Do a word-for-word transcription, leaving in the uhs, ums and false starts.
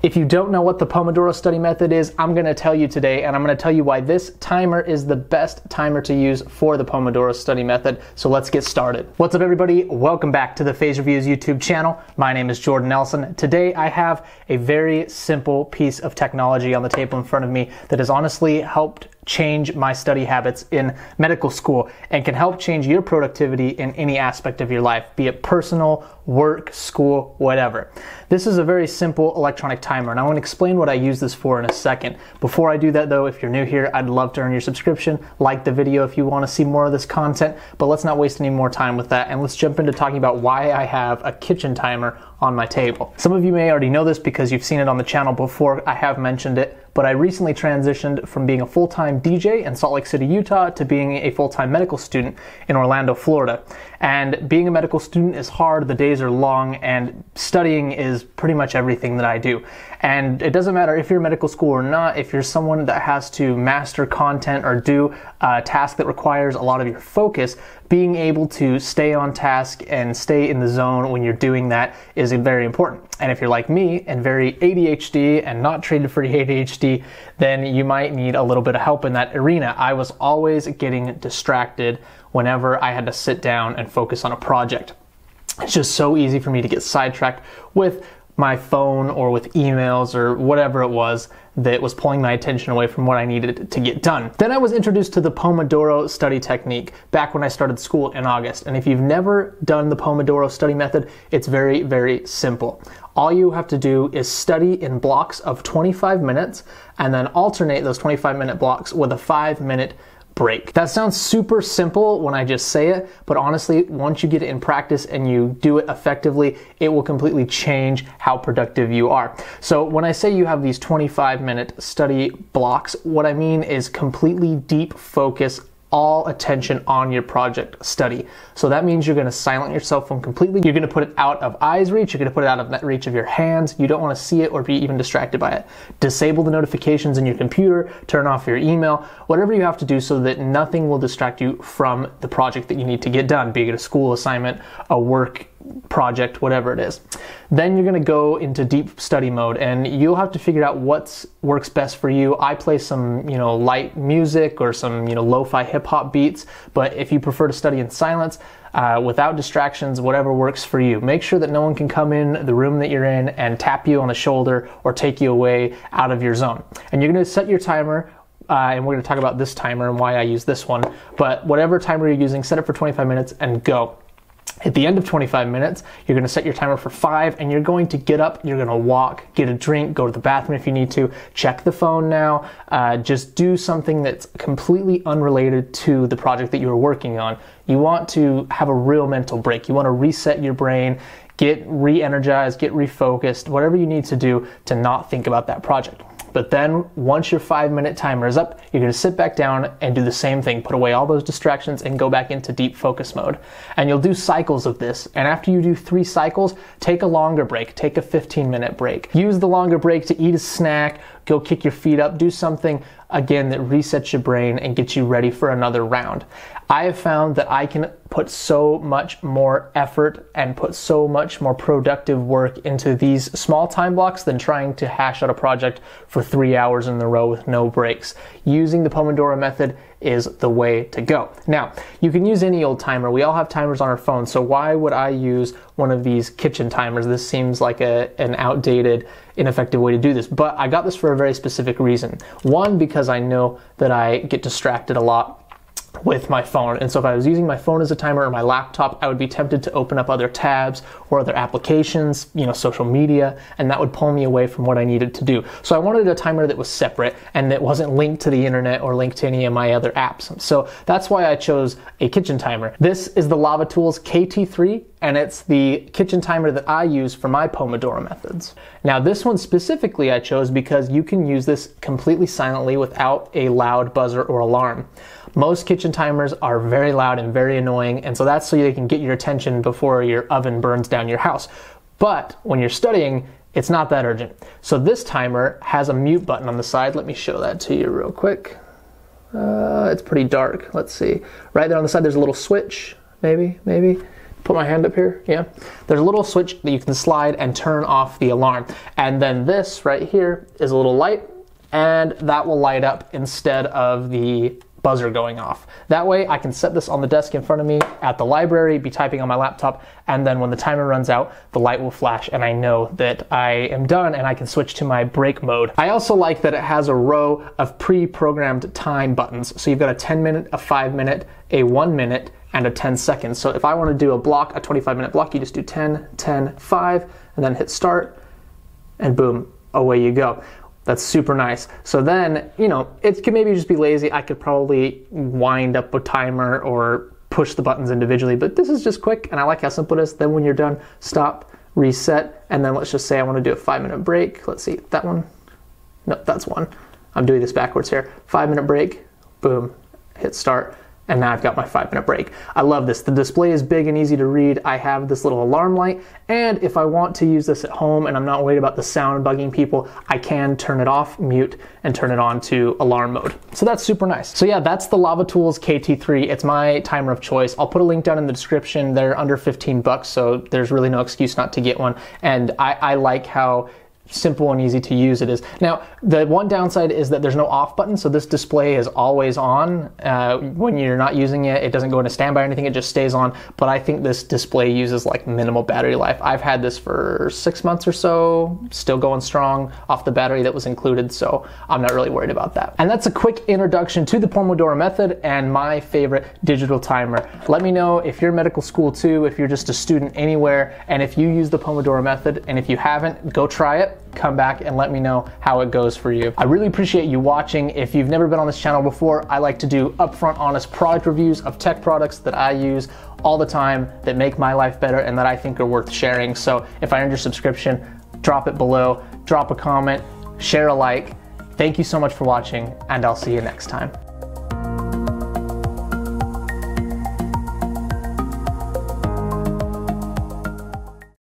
If you don't know what the Pomodoro study method is, I'm going to tell you today, and I'm going to tell you why this timer is the best timer to use for the Pomodoro study method. So let's get started. What's up, everybody? Welcome back to the Phase Reviews YouTube channel. My name is Jordan Nelson. Today I have a very simple piece of technology on the table in front of me that has honestly helped change my study habits in medical school and can help change your productivity in any aspect of your life, be it personal, work, school, whatever. This is a very simple electronic timer, and I want to explain what I use this for in a second. Before I do that though, if you're new here, I'd love to earn your subscription. Like the video if you want to see more of this content, but let's not waste any more time with that, and let's jump into talking about why I have a kitchen timer on my table. Some of you may already know this because you've seen it on the channel before. I have mentioned it, but I recently transitioned from being a full-time D J in Salt Lake City, Utah, to being a full-time medical student in Orlando, Florida. And being a medical student is hard, the days are long, and studying is pretty much everything that I do. And it doesn't matter if you're in medical school or not, if you're someone that has to master content or do a task that requires a lot of your focus, being able to stay on task and stay in the zone when you're doing that is very important. And if you're like me and very A D H D and not treated for A D H D, then you might need a little bit of help in that arena. I was always getting distracted whenever I had to sit down and focus on a project. It's just so easy for me to get sidetracked with my phone or with emails or whatever it was that was pulling my attention away from what I needed to get done. Then I was introduced to the Pomodoro study technique back when I started school in August. And if you've never done the Pomodoro study method, it's very, very simple. All you have to do is study in blocks of twenty-five minutes and then alternate those twenty-five minute blocks with a five minute break. That sounds super simple when I just say it, but honestly, once you get it in practice and you do it effectively, it will completely change how productive you are. So when I say you have these twenty-five minute study blocks, what I mean is completely deep focus, all attention on your project study. So that means you're going to silence your cell phone completely. You're going to put it out of eyes reach. You're going to put it out of reach of your hands. You don't want to see it or be even distracted by it. Disable the notifications in your computer, turn off your email, whatever you have to do so that nothing will distract you from the project that you need to get done, be it a school assignment, a work project, whatever it is. Then you're going to go into deep study mode and you'll have to figure out what works best for you. I play some, you know, light music or some, you know, lo-fi hip hop beats, but if you prefer to study in silence, uh, without distractions, whatever works for you. Make sure that no one can come in the room that you're in and tap you on the shoulder or take you away out of your zone. And you're going to set your timer. Uh, and we're going to talk about this timer and why I use this one, but whatever timer you're using, set it for twenty-five minutes and go. At the end of twenty-five minutes, you're going to set your timer for five and you're going to get up, you're going to walk, get a drink, go to the bathroom if you need to, check the phone now, uh, just do something that's completely unrelated to the project that you're working on. You want to have a real mental break. You want to reset your brain, get re-energized, get refocused, whatever you need to do to not think about that project. But then once your five minute timer is up, you're going to sit back down and do the same thing, put away all those distractions and go back into deep focus mode. And you'll do cycles of this. And after you do three cycles, take a longer break, take a fifteen minute break. Use the longer break to eat a snack, go kick your feet up, do something again that resets your brain and gets you ready for another round. I have found that I can put so much more effort and put so much more productive work into these small time blocks than trying to hash out a project for three hours in a row with no breaks. Using the Pomodoro method is the way to go. Now, you can use any old timer. We all have timers on our phone, so why would I use one of these kitchen timers? This seems like a, an outdated, ineffective way to do this, but I got this for a very specific reason. One, because I know that I get distracted a lot with my phone, and so if I was using my phone as a timer or my laptop, I would be tempted to open up other tabs or other applications, you know, social media, and that would pull me away from what I needed to do. So I wanted a timer that was separate and that wasn't linked to the internet or linked to any of my other apps. So that's why I chose a kitchen timer. This is the Lavatools K T three, and it's the kitchen timer that I use for my Pomodoro methods. Now this one specifically I chose because you can use this completely silently without a loud buzzer or alarm. Most kitchen timers are very loud and very annoying, and so that's so they can get your attention before your oven burns down your house. But when you're studying, it's not that urgent. So this timer has a mute button on the side. Let me show that to you real quick. Uh, it's pretty dark. Let's see. Right there on the side, there's a little switch. Maybe, maybe. put my hand up here, yeah. There's a little switch that you can slide and turn off the alarm. And then this right here is a little light, and that will light up instead of the buzzer going off. That way I can set this on the desk in front of me at the library, be typing on my laptop, and then when the timer runs out, the light will flash and I know that I am done and I can switch to my break mode. I also like that it has a row of pre-programmed time buttons. So you've got a ten minute, a five minute, a one minute, and a ten seconds. So if I want to do a block, a twenty-five minute block, you just do ten, ten, five, and then hit start, and boom, away you go. That's super nice. So then, you know, it could maybe just be lazy. I could probably wind up a timer or push the buttons individually, but this is just quick and I like how simple it is. Then when you're done, stop, reset, and then let's just say I want to do a five minute break. Let's see, that one, no, that's one. I'm doing this backwards here. Five minute break, boom, hit start. And now I've got my five minute break. I love this. The display is big and easy to read. I have this little alarm light, and if I want to use this at home and I'm not worried about the sound bugging people, I can turn it off, mute, and turn it on to alarm mode. So that's super nice. So yeah, that's the Lavatools K T three. It's my timer of choice. I'll put a link down in the description. They're under fifteen bucks, so there's really no excuse not to get one. And I, I like how simple and easy to use it is. Now, the one downside is that there's no off button, so this display is always on. Uh, when you're not using it, it doesn't go into standby or anything, it just stays on. But I think this display uses like minimal battery life. I've had this for six months or so, still going strong off the battery that was included, so I'm not really worried about that. And that's a quick introduction to the Pomodoro method and my favorite digital timer. Let me know if you're in medical school too, if you're just a student anywhere, and if you use the Pomodoro method, and if you haven't, go try it. Come back and let me know how it goes for you. I really appreciate you watching. If you've never been on this channel before, I like to do upfront, honest product reviews of tech products that I use all the time that make my life better and that I think are worth sharing. So if I earned your subscription, drop it below, drop a comment, share a like. Thank you so much for watching, and I'll see you next time.